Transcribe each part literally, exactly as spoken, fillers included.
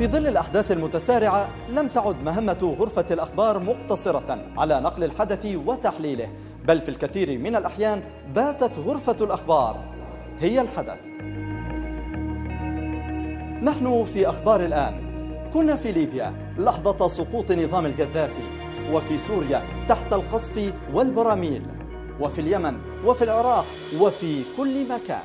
في ظل الأحداث المتسارعة لم تعد مهمة غرفة الأخبار مقتصرة على نقل الحدث وتحليله، بل في الكثير من الأحيان باتت غرفة الأخبار هي الحدث. نحن في أخبار الآن كنا في ليبيا لحظة سقوط نظام القذافي، وفي سوريا تحت القصف والبراميل، وفي اليمن وفي العراق وفي كل مكان.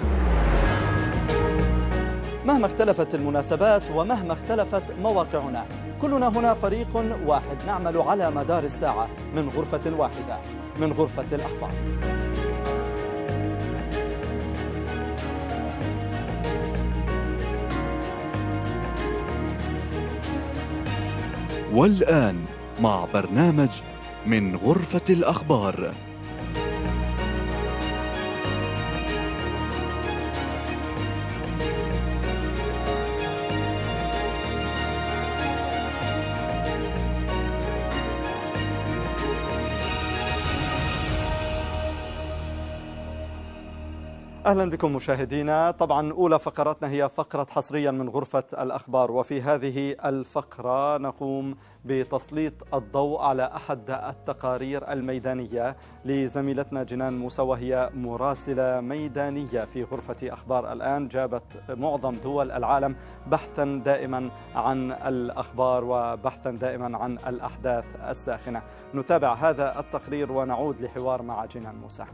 مهما اختلفت المناسبات ومهما اختلفت مواقعنا، كلنا هنا فريق واحد نعمل على مدار الساعة من غرفة واحدة، من غرفة الأخبار. والآن مع برنامج من غرفة الأخبار. أهلا بكم مشاهدينا. طبعا أولى فقراتنا هي فقرة حصريا من غرفة الأخبار، وفي هذه الفقرة نقوم بتسليط الضوء على أحد التقارير الميدانية لزميلتنا جنان موسى، وهي مراسلة ميدانية في غرفة أخبار الآن، جابت معظم دول العالم بحثا دائما عن الأخبار وبحثا دائما عن الأحداث الساخنة. نتابع هذا التقرير ونعود لحوار مع جنان موسى.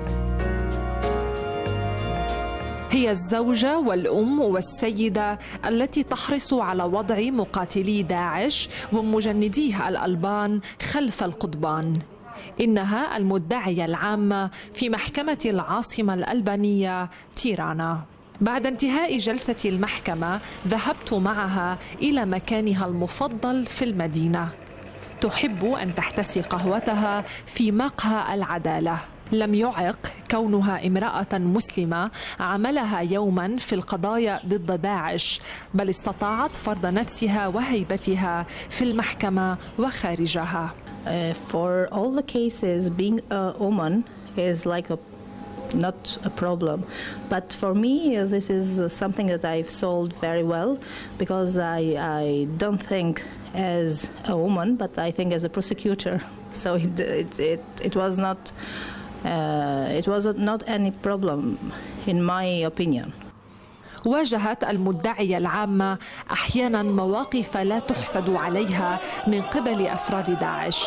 هي الزوجة والأم والسيدة التي تحرص على وضع مقاتلي داعش ومجنديه الألبان خلف القضبان. إنها المدعية العامة في محكمة العاصمة الألبانية تيرانا. بعد انتهاء جلسة المحكمة ذهبت معها إلى مكانها المفضل في المدينة. تحب أن تحتسي قهوتها في مقهى العدالة. لم يعق كونها امرأة مسلمة عملها يوما في القضايا ضد داعش، بل استطاعت فرض نفسها وهيبتها في المحكمة وخارجها. Uh, for all the cases, being a woman is like a not a problem, but for me this is something that I've solved very well, because I I don't think as a woman, but I think as a prosecutor. So it it it, it was not. Uh, it was not any problem in my opinion. واجهت المدعية العامة أحيانا مواقف لا تحسد عليها من قبل أفراد داعش،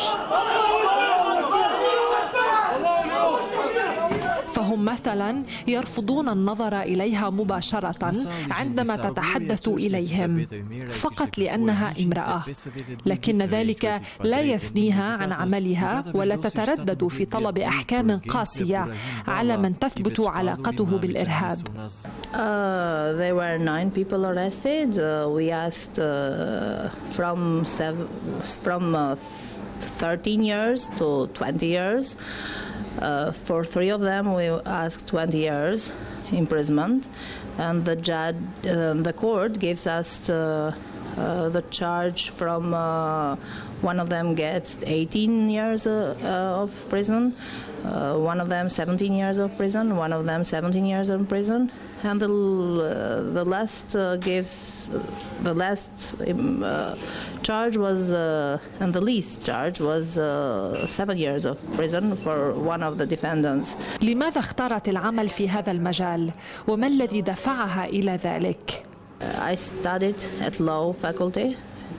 فهم مثلا يرفضون النظر إليها مباشرة عندما تتحدث إليهم فقط لأنها امرأة، لكن ذلك لا يثنيها عن عملها ولا تتردد في طلب أحكام قاسية على من تثبت علاقته بالإرهاب. Uh, there were nine people arrested. Uh, we asked uh, from seven, from uh, thirteen years to twenty years. Uh, for three of them, we asked twenty years imprisonment, and the judge, uh, the court gives us the, uh, the charge from uh, one of them gets eighteen years uh, uh, of prison, uh, one of them seventeen years of prison, one of them seventeen years of prison, and the uh, the last uh, gives uh, the last um, uh, charge was uh, and the least charge was uh, seven years of prison for one of the defendants. لماذا اختارت العمل في هذا المجال وما الذي دفعها إلى ذلك؟ I studied at law faculty,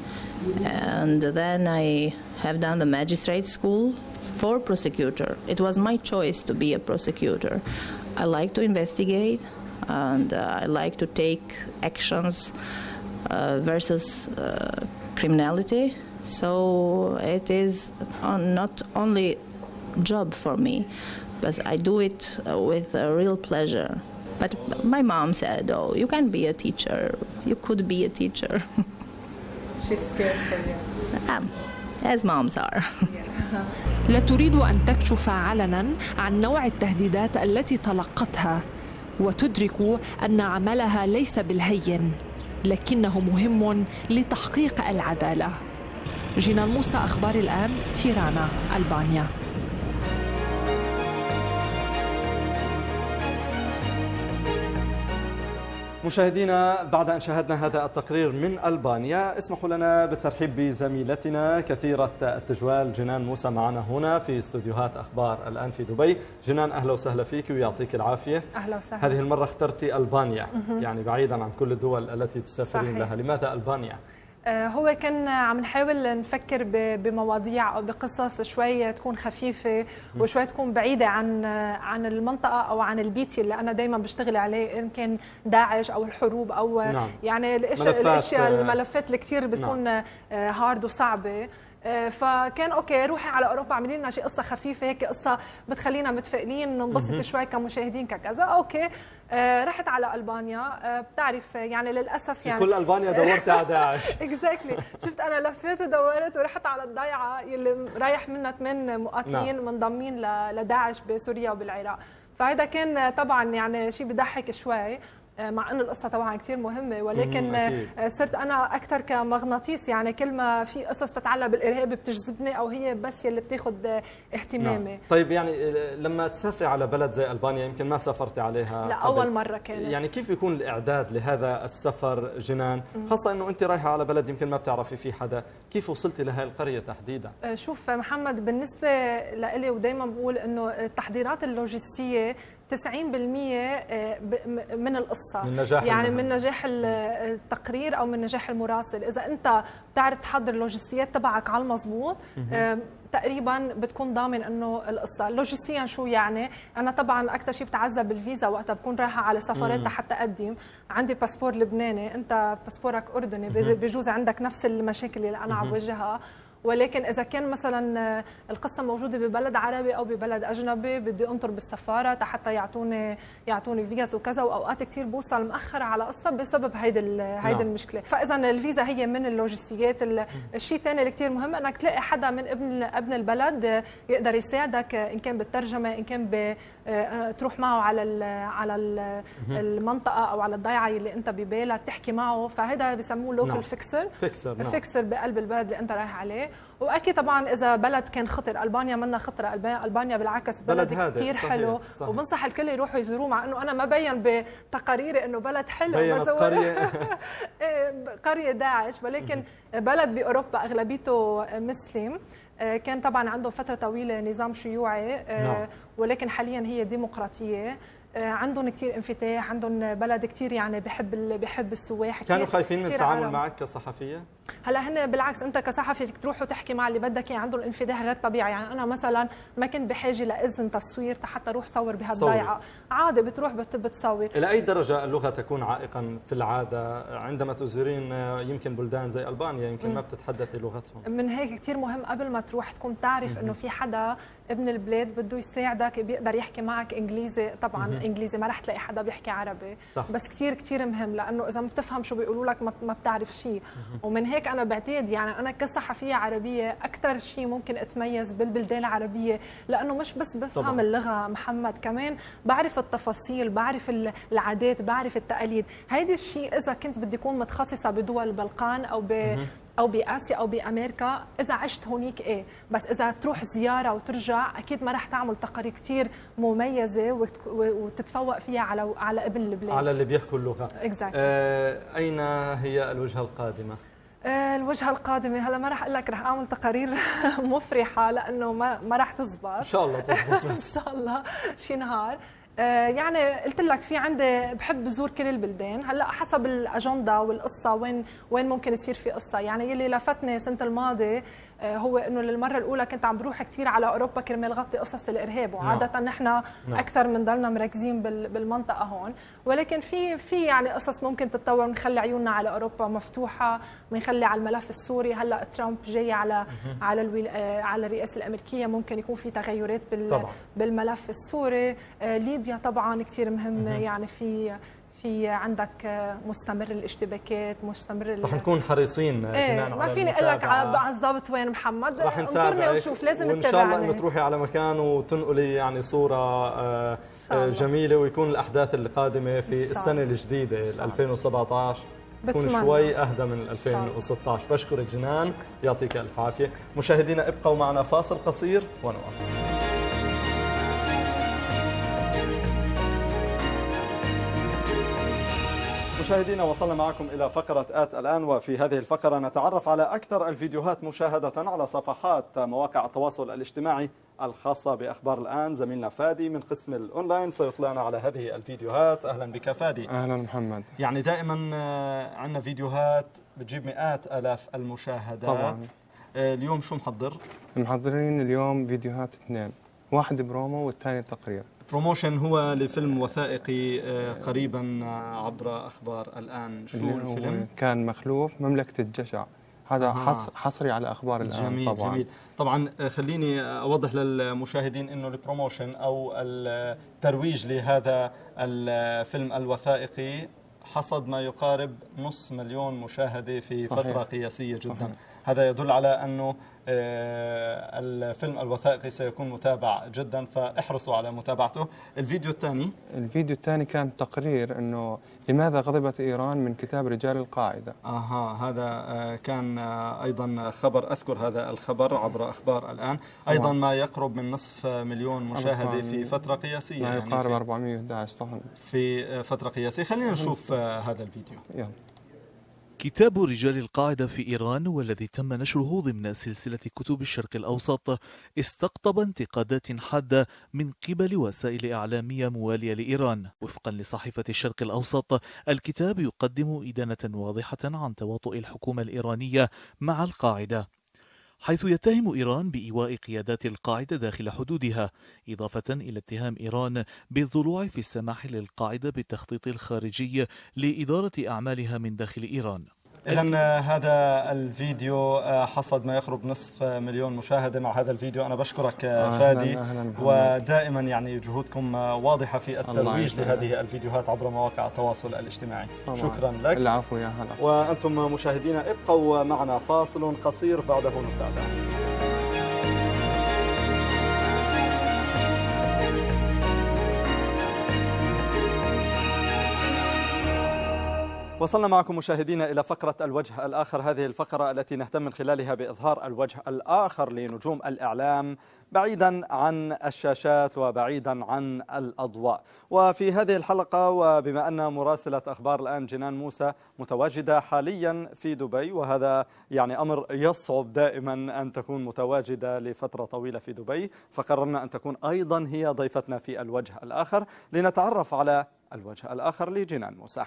and then I have done the magistrate school for prosecutor. It was my choice to be a prosecutor. I like to investigate, and uh, I like to take actions uh, versus uh, criminality. So it is not only job for me, but I do it uh, with a real pleasure. But my mom said, "Oh, you can be a teacher. You could be a teacher." She's scared for you. Um, as moms are. لا تريد أن تكشف علنا عن نوع التهديدات التي تلقتها، وتدرك أن عملها ليس بالهين، لكنه مهم لتحقيق العدالة. جنان موسى، أخبار الآن، تيرانا، ألبانيا. مشاهدينا، بعد أن شاهدنا هذا التقرير من ألبانيا، اسمحوا لنا بالترحيب بزميلتنا كثيرة التجوال جنان موسى معنا هنا في استوديوهات أخبار الآن في دبي. جنان، أهلا وسهلا فيك ويعطيك العافية. أهلا وسهلا. هذه المرة اخترتي ألبانيا، يعني بعيدا عن كل الدول التي تسافرين لها، لماذا ألبانيا؟ هو كان عم نحاول نفكر بمواضيع او بقصص شوي تكون خفيفه وشوي تكون بعيده عن عن المنطقه او عن البيت اللي انا دائما بشتغل عليه، ان كان داعش او الحروب او نعم. يعني الاشياء الاشياء الملفات اللي كثير بتكون نعم. هارد وصعبه. فكان اوكي روحي على اوروبا، اعملي لنا شيء قصه خفيفه هيك، قصه بتخلينا متفائلين ننبسط شوي كمشاهدين ككذا. اوكي رحت على البانيا. بتعرف يعني للاسف يعني في كل البانيا دورت على داعش. اكزاكتلي شفت انا لفيت ودورت ورحت على الضيعه اللي رايح منها ثمان مقاتلين منضمين لداعش بسوريا وبالعراق. فهذا كان طبعا يعني شيء بضحك شوي، مع انه القصه طبعا كثير مهمه، ولكن صرت انا اكثر كمغناطيس، يعني كل ما في قصص تتعلق بالارهاب بتجذبني او هي بس يلي بتاخذ اهتمامي. نعم. طيب يعني لما تسافري على بلد زي البانيا، يمكن ما سافرتي عليها لا قبل. اول مره كانت. يعني كيف بيكون الاعداد لهذا السفر جنان، خاصه انه انت رايحه على بلد يمكن ما بتعرفي فيه حدا، كيف وصلتي لهي القريه تحديدا؟ شوف محمد، بالنسبه لإلي ودائما بقول انه التحضيرات اللوجستيه تسعين بالمئة من القصة، من نجاح يعني المهم. من نجاح التقرير أو من نجاح المراسل. إذا أنت بتعرف تحضر اللوجستيات تبعك على المضبوط تقريبا بتكون ضامن انه القصه. لوجستيا شو يعني؟ انا طبعا اكثر شيء بتعذب بالفيزا وقتها بكون رايحه على سفرات حتى اقدم. عندي باسبور لبناني، انت باسبورك اردني، بجوز عندك نفس المشاكل اللي انا عم بواجهها. ولكن اذا كان مثلا القصه موجوده ببلد عربي او ببلد اجنبي، بدي انطر بالسفاره حتى يعطوني يعطوني فيزا وكذا، واوقات كثير بوصل مأخر على قصه بسبب هيدي هيدي المشكله. فاذا الفيزا هي من اللوجستيات. الشيء الثاني اللي كثير مهم انك تلاقي حدا من ابن ابن البلد يقدر يساعدك، ان كان بالترجمه، ان كان تروح معه على ال على ال المنطقه او على الضيعه اللي انت ببالك تحكي معه. فهذا بسموه لوكال فيكسر فيكسر نعم. فيكسر بقلب البلد اللي انت رايح عليه. واكيد طبعا اذا بلد كان خطر، البانيا منا خطره، البانيا بالعكس بلد, بلد كثير حلو صحيح. وبنصح الكل يروحوا يزوروه، مع انه انا ما بين بتقاريري انه بلد حلو، بينت قريه قريه داعش، ولكن بلد باوروبا اغلبيته مسلم. كان طبعا عندهم فتره طويله نظام شيوعي، ولكن حاليا هي ديمقراطيه. عندهم كثير انفتاح، عندهم بلد كثير يعني بحب بحب السواح. كانوا خايفين من التعامل معك كصحفيه؟ هلا هن بالعكس، انت كصحفي فيك تروح وتحكي مع اللي بدك اياه. عندهم انفتاح غير طبيعي. يعني انا مثلا ما كنت بحاجه لاذن تصوير حتى اروح صور بهالضيعه، عادي بتروح بتصور. الى اي درجه اللغه تكون عائقا في العاده عندما تزورين يمكن بلدان زي البانيا يمكن م. ما بتتحدثي لغتهم؟ من هيك كثير مهم قبل ما تروح تكون تعرف انه في حدا ابن البلاد بده يساعدك، بيقدر يحكي معك انجليزي. طبعا م. انجليزي ما رح تلاقي حدا بيحكي عربي صح. بس كثير كثير مهم، لانه اذا ما بتفهم شو بيقولوا لك ما بتعرف شيء. ومن هيك انا بعتقد يعني انا كصحفيه عربيه اكثر شيء ممكن اتميز بالبلدان العربيه، لانه مش بس بفهم طبعا. اللغه محمد، كمان بعرف التفاصيل، بعرف العادات، بعرف التقاليد. هيدي الشيء اذا كنت بدي اكون متخصصه بدول البلقان او ب او باسيا او بامريكا، اذا عشت هونيك ايه، بس اذا تروح زياره وترجع اكيد ما رح تعمل تقارير كثير مميزه وتتفوق فيها على على ابن البلاد، على اللي بيحكوا اللغه. exactly. آه اين هي الوجهه القادمه؟ آه الوجهه القادمه هلا ما رح اقول لك رح اعمل تقارير مفرحه، لانه ما ما رح تزبط. ان شاء الله تزبط ان شاء الله شي نهار. يعني قلت لك في عندي بحب زور كل البلدان. هلا حسب الاجنده والقصه وين وين ممكن يصير في قصه. يعني يلي لفتني السنه الماضيه هو انه للمره الاولى كنت عم بروح كثير على اوروبا كرمال غطي قصص الارهاب، وعاده نحن اكثر بنضلنا مركزين بالمنطقه هون، ولكن في في يعني قصص ممكن تتطور. بنخلي عيوننا على اوروبا مفتوحه، بنخلي على الملف السوري. هلا ترامب جاي على على على الرئاسه الامريكيه، ممكن يكون في تغيرات بالملف السوري. ليبيا طبعا كثير مهمه، يعني في في عندك مستمر الاشتباكات، مستمر رح نكون حريصين ايه على ما فيني اقول لك على الضابط وين محمد، رح انطرني وشوف، لازم تتابعني. وان شاء الله انه تروحي على مكان وتنقلي يعني صوره جميله، ويكون الاحداث القادمه في السنه الجديده ألفين وسبعطعش تكون شوي اهدى من ألفين وستطعش. بشكرك جنان، يعطيك الف عافيه. مشاهدينا ابقوا معنا فاصل قصير ونواصل. مشاهدينا وصلنا معكم إلى فقرة آت الآن، وفي هذه الفقرة نتعرف على أكثر الفيديوهات مشاهدة على صفحات مواقع التواصل الاجتماعي الخاصة بأخبار الآن. زميلنا فادي من قسم الأونلاين سيطلعنا على هذه الفيديوهات. أهلا بك فادي. أهلا محمد. يعني دائما عندنا فيديوهات بتجيب مئات آلاف المشاهدات. طبعا. اليوم شو محضر؟ محضرين اليوم فيديوهات اثنين، واحد برومو والثاني تقرير. بروموشن هو لفيلم وثائقي قريبا عبر أخبار الآن. شو الفيلم؟ كان مخلوف مملكة الجشع. هذا آه. حصري على أخبار الآن. جميل طبعا. جميل طبعا. خليني أوضح للمشاهدين أنه البروموشن أو الترويج لهذا الفيلم الوثائقي حصد ما يقارب نصف مليون مشاهدة في صحيح. فترة قياسية جدا. صحيح. هذا يدل على أنه الفيلم الوثائقي سيكون متابع جدا، فاحرصوا على متابعته. الفيديو الثاني الفيديو الثاني كان تقرير أنه لماذا غضبت إيران من كتاب رجال القاعدة. أها هذا كان أيضا خبر، أذكر هذا الخبر عبر أخبار الآن. أيضا ما يقرب من نصف مليون مشاهدة في فترة قياسية، ما يقارب يعني أربعمئة وأحد عشر صحن في فترة قياسية. خلينا نشوف هذا الفيديو. يلا. كتاب رجال القاعدة في إيران، والذي تم نشره ضمن سلسلة كتب الشرق الأوسط، استقطب انتقادات حادة من قبل وسائل إعلامية موالية لإيران. وفقا لصحيفة الشرق الأوسط، الكتاب يقدم إدانة واضحة عن تواطؤ الحكومة الإيرانية مع القاعدة، حيث يتهم إيران بإيواء قيادات القاعدة داخل حدودها، إضافة إلى اتهام إيران بالضلوع في السماح للقاعدة بالتخطيط الخارجي لإدارة أعمالها من داخل إيران. إذن هذا الفيديو حصد ما يقرب نصف مليون مشاهدة. مع هذا الفيديو أنا بشكرك فادي. أهلاً أهلاً ودائما يعني جهودكم واضحة في الترويج لهذه الفيديوهات عبر مواقع التواصل الاجتماعي. طبعا. شكرا لك. العفو يا هلا. وأنتم مشاهدينا ابقوا معنا، فاصل قصير بعده نتابع. وصلنا معكم مشاهدينا إلى فقرة الوجه الآخر، هذه الفقرة التي نهتم من خلالها بإظهار الوجه الآخر لنجوم الإعلام بعيدا عن الشاشات وبعيدا عن الأضواء. وفي هذه الحلقة، وبما أن مراسلة أخبار الآن جنان موسى متواجدة حاليا في دبي، وهذا يعني أمر يصعب دائما أن تكون متواجدة لفترة طويلة في دبي، فقررنا أن تكون أيضا هي ضيفتنا في الوجه الآخر لنتعرف على الوجه الآخر لجنان موسى.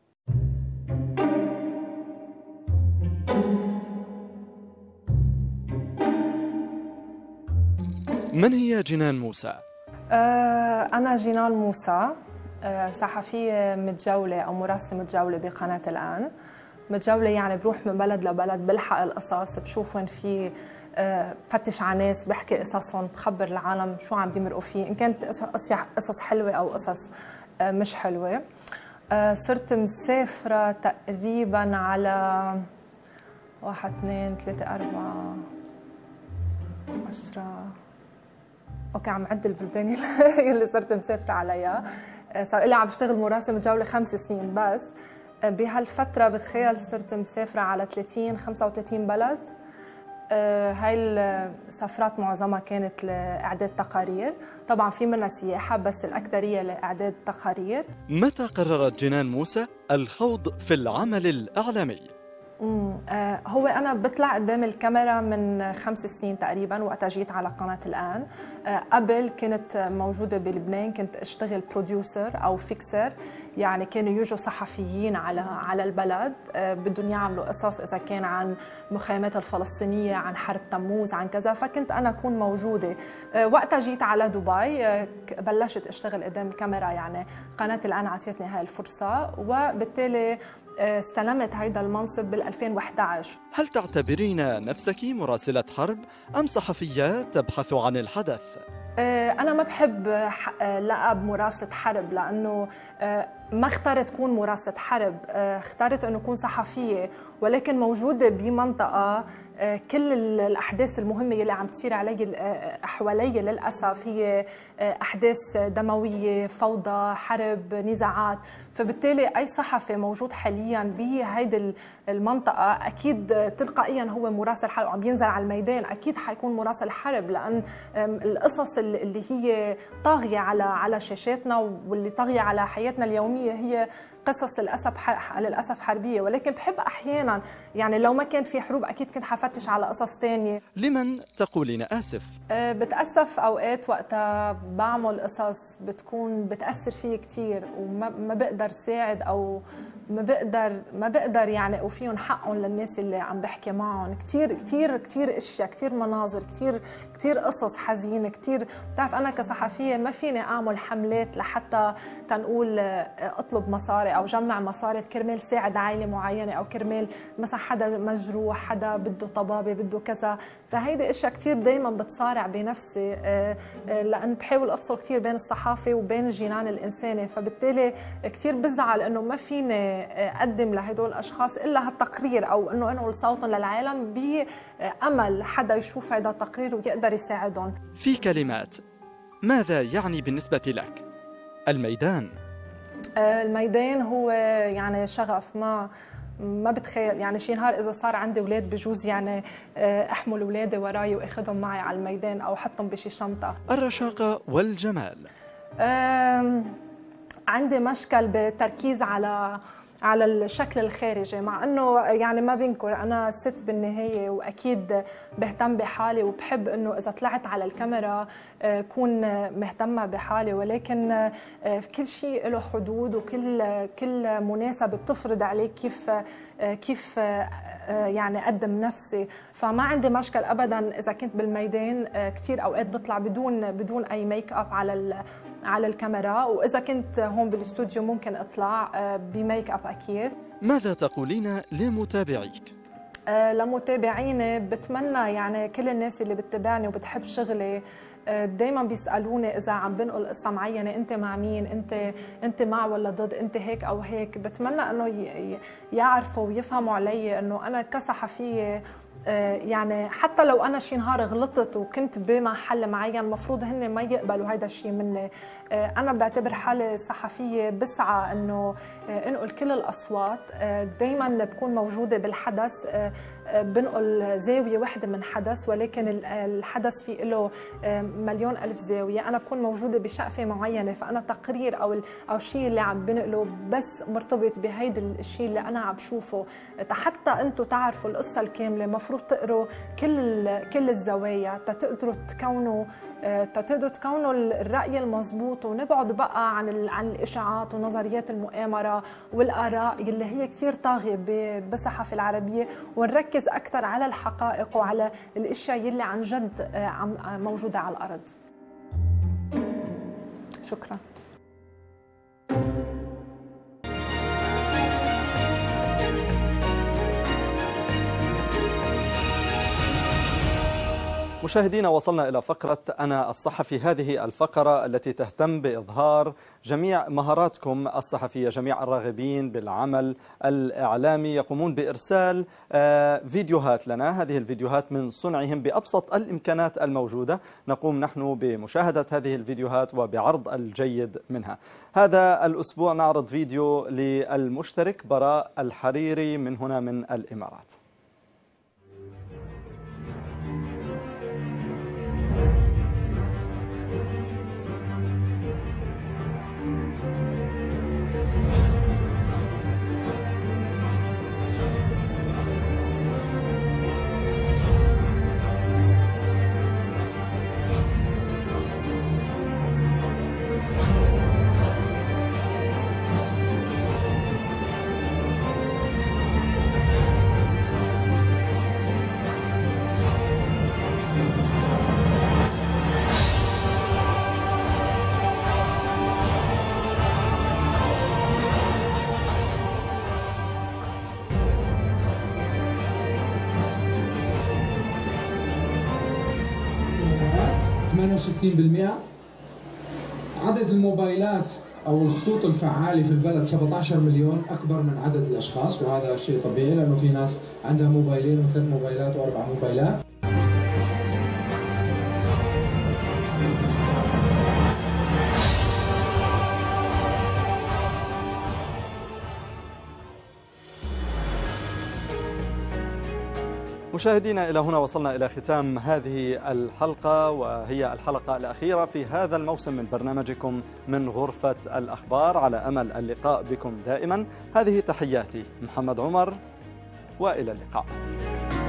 من هي جنان موسى؟ أنا جنان موسى، صحفية متجولة أو مراسلة متجولة بقناة الآن. متجولة يعني بروح من بلد لبلد، بلحق القصص، بشوف وين في، بفتش على ناس، بحكي قصصهم، بخبر العالم شو عم بيمرقوا فيه، إن كانت قصص حلوة أو قصص مش حلوة. صرت مسافرة تقريبا على واحد اثنين ثلاثة أربعة عشرة، اوكي عم عد البلدان اللي صرت مسافره عليها. صار لي عم بشتغل مراسله متجوله خمس سنين، بس بهالفتره بتخيل صرت مسافره على ثلاثين خمسة وثلاثين بلد. هاي السفرات معظمها كانت لاعداد تقارير، طبعا في منها سياحه بس الاكثريه لاعداد تقارير. متى قررت جنان موسى الخوض في العمل الاعلامي؟ امم آه هو انا بطلع قدام الكاميرا من خمس سنين تقريبا، وقتها جيت على قناه الان. آه قبل كنت موجوده بلبنان، كنت اشتغل بروديوسر او فيكسر، يعني كانوا يجوا صحفيين على على البلد آه بدهم يعملوا قصص، اذا كان عن مخيمات الفلسطينيه، عن حرب تموز، عن كذا، فكنت انا اكون موجوده. آه وقتها جيت على دبي، آه بلشت اشتغل قدام الكاميرا، يعني قناه الان عطيتني هاي الفرصه، وبالتالي استلمت هيدا المنصب بال ألفين وإحدى عشر. هل تعتبرين نفسك مراسلة حرب أم صحفية تبحث عن الحدث؟ أنا ما بحب لقب مراسلة حرب، لأنه ما اخترت كون مراسلة حرب، اخترت أنه أكون صحفية، ولكن موجودة بمنطقة كل الأحداث المهمة اللي عم تصير علي حوالي للأسف هي أحداث دموية، فوضى، حرب، نزاعات. فبالتالي أي صحفي موجود حاليا بهيدي المنطقة أكيد تلقائيا هو مراسل حرب، عم ينزل على الميدان أكيد حيكون مراسل حرب، لأن القصص اللي هي طاغية على على شاشاتنا واللي طاغية على حياتنا اليومية الإعلامية هي قصص للأسف للأسف حربية، ولكن بحب أحيانا يعني لو ما كان في حروب أكيد كنت حفتش على قصص تانية. لمن تقولين آسف؟ أه بتأسف أوقات وقتها بعمل قصص بتكون بتأثر فيي كتير وما ما بقدر ساعد أو ما بقدر ما بقدر يعني أوفيهم حقهم للناس اللي عم بحكي معهم. كتير كتير كتير أشياء، كتير مناظر، كتير كتير قصص حزينة، كتير بتعرف أنا كصحفية ما فيني أعمل حملات لحتى تنقول أطلب مصاري أو جمع مصاري كرمال ساعد عائلة معينة أو كرمال مثلا حدا مجروح، حدا بده طبابة، بده كذا. فهيدي أشياء كتير دايما بتصارع بنفسي لأن بحاول أفصل كتير بين الصحافة وبين الجنان الإنساني، فبالتالي كتير بزعل إنه ما فيني أقدم لهدول الأشخاص إلا هالتقرير أو إنه أنقل صوتهم للعالم بأمل حدا يشوف هذا التقرير ويقدر يساعدهم. في كلمات، ماذا يعني بالنسبة لك الميدان؟ الميدان هو يعني شغف ما ما بتخيل يعني شي نهار اذا صار عندي اولاد بجوز يعني احمل اولادي وراي واخذهم معي على الميدان او احطهم بشي شنطه. الرشاقه والجمال، عندي مشكل بالتركيز على على الشكل الخارجي، مع انه يعني ما بنكر انا ست بالنهايه واكيد بهتم بحالي وبحب انه اذا طلعت على الكاميرا كون مهتمه بحالي، ولكن كل شيء له حدود وكل كل مناسبه بتفرض عليك كيف كيف يعني اقدم نفسي. فما عندي مشكل ابدا اذا كنت بالميدان، كثير اوقات بطلع بدون بدون اي ميك اب على على الكاميرا، واذا كنت هون بالاستوديو ممكن اطلع بميك اب اكيد. ماذا تقولين لمتابعيك؟ أه لمتابعيني بتمنى يعني كل الناس اللي بتتابعني وبتحب شغلي دايما بيسالوني اذا عم بنقل قصه معينه انت مع مين، انت انت مع ولا ضد، انت هيك او هيك. بتمنى انه يعرفوا ويفهموا علي انه انا كصحفيه يعني حتى لو انا شي نهار غلطت وكنت بمحل معين المفروض هن ما يقبلوا هيدا الشيء مني. انا بعتبر حالي صحفيه بسعى انه انقل كل الاصوات، دائما بكون موجوده بالحدث، بنقل زاويه واحده من حدث ولكن الحدث فيه له مليون الف زاويه. انا بكون موجوده بشقفه معينه، فانا تقرير او او الشيء اللي عم بنقله بس مرتبط بهيدا الشيء اللي انا عم بشوفه. حتى انتم تعرفوا القصه الكامله المفروض تقروا كل كل الزوايا تقدروا تكونوا تقدروا تكونوا الرأي المضبوط، ونبعد بقى عن عن الإشاعات ونظريات المؤامرة والآراء اللي هي كثير طاغية بالصحافة العربية، ونركز أكثر على الحقائق وعلى الأشياء اللي عن جد موجودة على الأرض. شكرا. مشاهدينا، وصلنا إلى فقرة أنا الصحفي، هذه الفقرة التي تهتم بإظهار جميع مهاراتكم الصحفية. جميع الراغبين بالعمل الإعلامي يقومون بإرسال فيديوهات لنا، هذه الفيديوهات من صنعهم بأبسط الإمكانات الموجودة، نقوم نحن بمشاهدة هذه الفيديوهات وبعرض الجيد منها. هذا الأسبوع نعرض فيديو للمشترك براء الحريري من هنا من الإمارات. ثمانية وستين بالمئة. عدد الموبايلات أو الخطوط الفعالة في البلد سبعة عشر مليون، أكبر من عدد الأشخاص، وهذا شيء طبيعي لأنه في ناس عندها موبايلين وثلاث موبايلات وأربع موبايلات. مشاهدينا، إلى هنا وصلنا إلى ختام هذه الحلقة، وهي الحلقة الأخيرة في هذا الموسم من برنامجكم من غرفة الأخبار. على أمل اللقاء بكم دائما. هذه تحياتي محمد عمر، وإلى اللقاء.